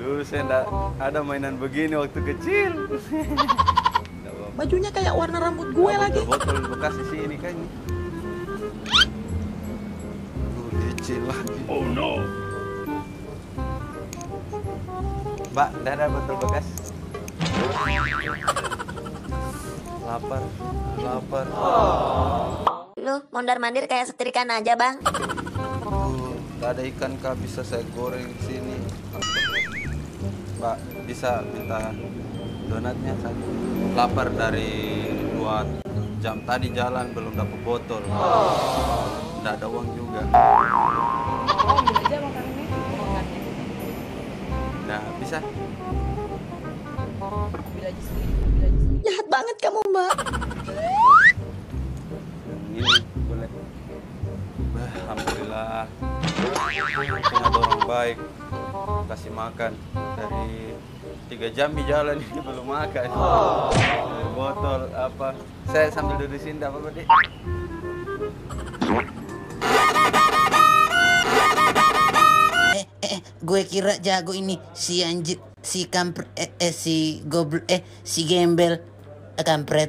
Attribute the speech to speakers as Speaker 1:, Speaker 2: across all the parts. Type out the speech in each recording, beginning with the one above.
Speaker 1: Dulu saya enggak ada mainan begini waktu kecil.
Speaker 2: Bajunya kayak warna rambut gue lagi.
Speaker 1: Botol bekas di sini kan. Licin lagi. Oh no. Mbak, enggak ada botol bekas. Lapar, lapar.
Speaker 3: Lu mondar-mandir kayak setrikaan aja, Bang.
Speaker 1: Gak ada ikan kah bisa saya goreng di sini. Mbak, bisa minta donatnya satu. Lapar dari 2 jam tadi jalan belum dapat botol. Nggak ada uang juga.
Speaker 4: Oh, ambil aja makanannya. Makannya.
Speaker 1: Nah, bisa.
Speaker 4: Ambil aja sendiri. Ambil aja sendiri.
Speaker 3: Jahat banget kamu, Mbak.
Speaker 1: Ini boleh. Alhamdulillah. Punya orang baik. Kasih makan dari 3 jam di jalan ini belum makan. Botol apa? Saya sambil duduk sini, enggak apa-apa, Dik.
Speaker 5: Gue kira jago ini si anjir, si kampret, si goblok, si gembel, kampret.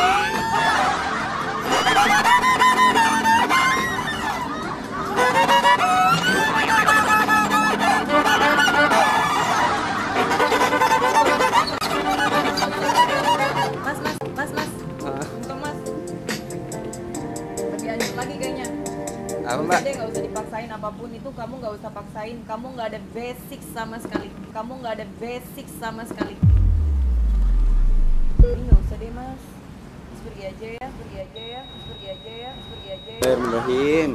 Speaker 4: Mas. Untung, Mas. Lebih lanjut lagi kayaknya.
Speaker 1: Apa, Mbak?
Speaker 4: Udah nggak usah dipaksain apapun itu, kamu nggak usah paksain. Kamu nggak ada basic sama sekali. Kamu nggak ada basic sama sekali. Ini nggak usah deh, Mas. Mas pergi aja ya, pergi aja ya, pergi aja ya, pergi aja ya.
Speaker 1: Bismillahirrahmanirrahim.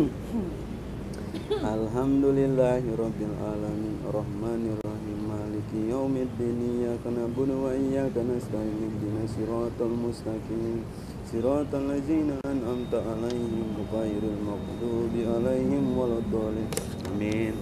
Speaker 1: Alhamdulillahirabbil alamin arrahmanirrahim maliki yaumiddin iyyaka na'budu wa iyyaka nasta'in ihdinas siratal mustaqim siratal ladzina an'amta 'alaihim ghairil maghdubi 'alaihim waladdallin. Amin.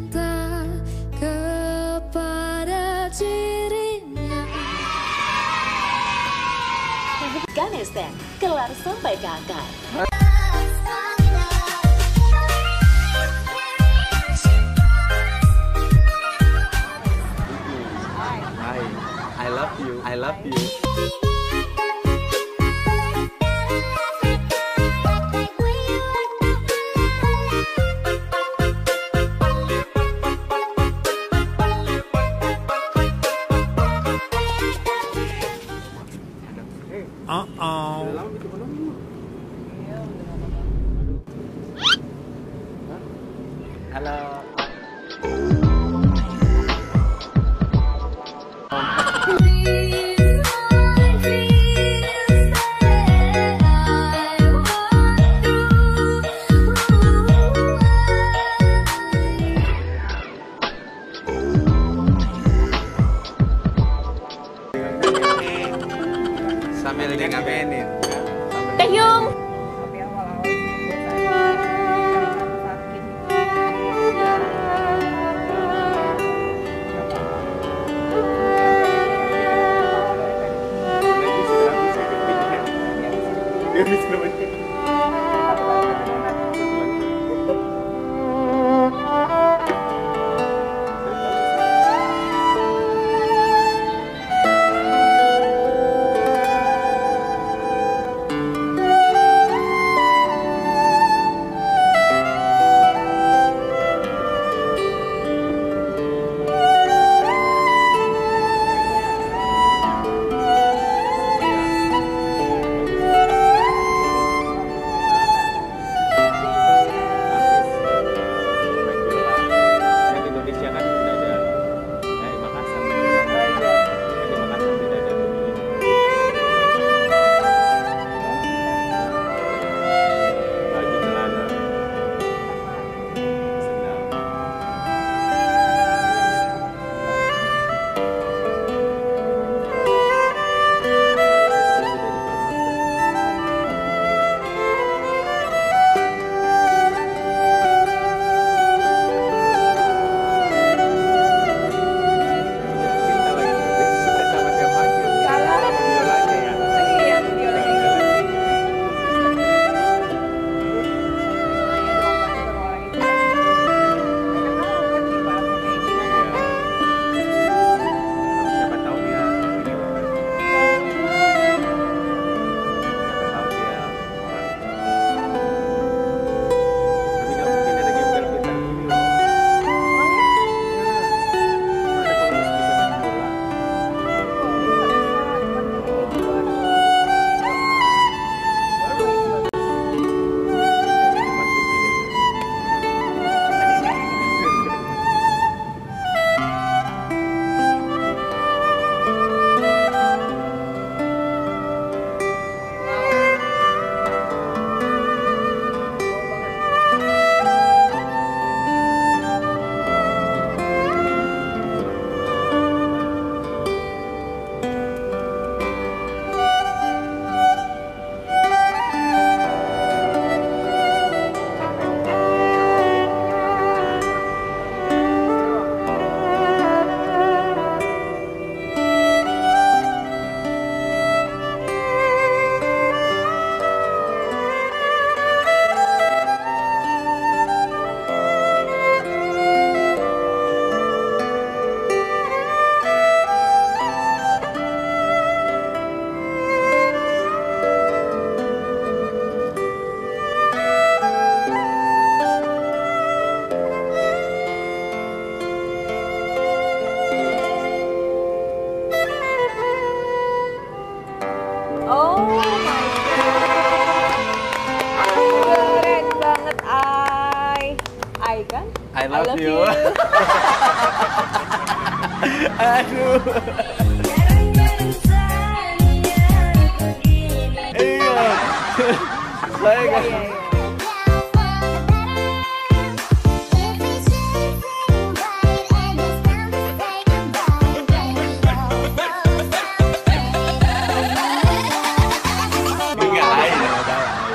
Speaker 6: cinta kepada dirinya.
Speaker 7: Afghanistan kelar sampai ke akar.
Speaker 1: I love you. I love you. Halo. Sambil ngamenin.
Speaker 7: Teh Yung.
Speaker 4: Tapi awal-awal sih buat saya sakit. Oh my god. Keren banget, I kan?
Speaker 1: I love you. Aduh. Iya. Saya kan.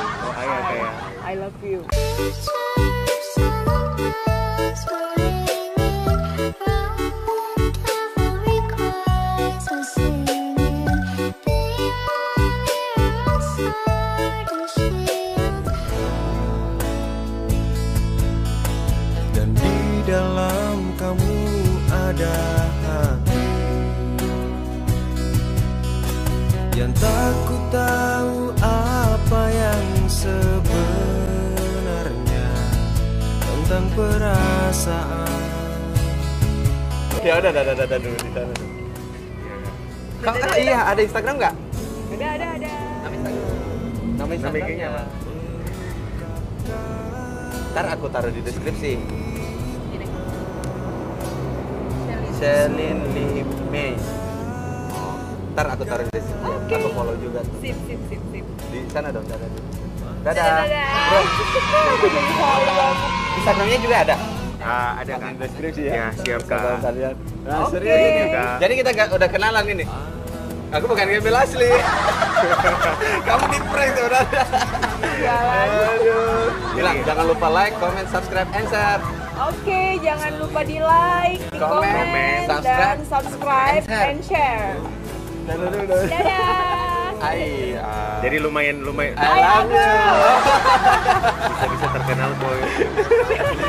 Speaker 4: I love you.
Speaker 8: Tak ku tahu apa yang sebenarnya tentang perasaan.
Speaker 9: Ya udah dulu di sana. Iya, ada Instagram nggak?
Speaker 4: Ada.
Speaker 9: Nama Instagramnya apa? Ntar aku taruh di deskripsi. Celine Limei. Ntar aku taruh di deskripsi.
Speaker 4: Oke.
Speaker 9: Aku follow juga tuh.
Speaker 4: Sip.
Speaker 9: Di sana dong, sana. Dadah. Instagramnya juga ada?
Speaker 10: Ada kan?
Speaker 9: Deskripsi ya.
Speaker 10: Ya, siap Kak.
Speaker 9: Kalian. Nah,
Speaker 4: Oke.
Speaker 9: serius ini, Kak. Jadi kita udah kenalan ini. Aku bukan gembel asli. Kamu di prank saudara. Aduh. Bilang jangan lupa like, comment, subscribe, and share.
Speaker 4: Oke, jangan lupa di like, di
Speaker 9: Comment,
Speaker 4: komen,
Speaker 9: subscribe,
Speaker 4: dan subscribe and share. Dadah.
Speaker 9: Hai.
Speaker 10: Jadi lumayan
Speaker 9: I love you.
Speaker 10: bisa terkenal boy.